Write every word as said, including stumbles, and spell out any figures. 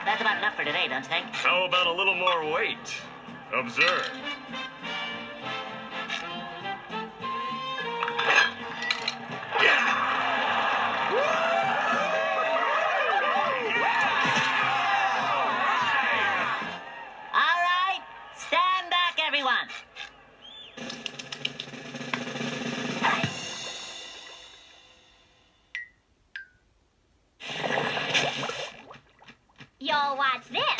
that's about enough for today, don't you think? How about a little more weight? Observe. All right, stand back, everyone. You'll watch this.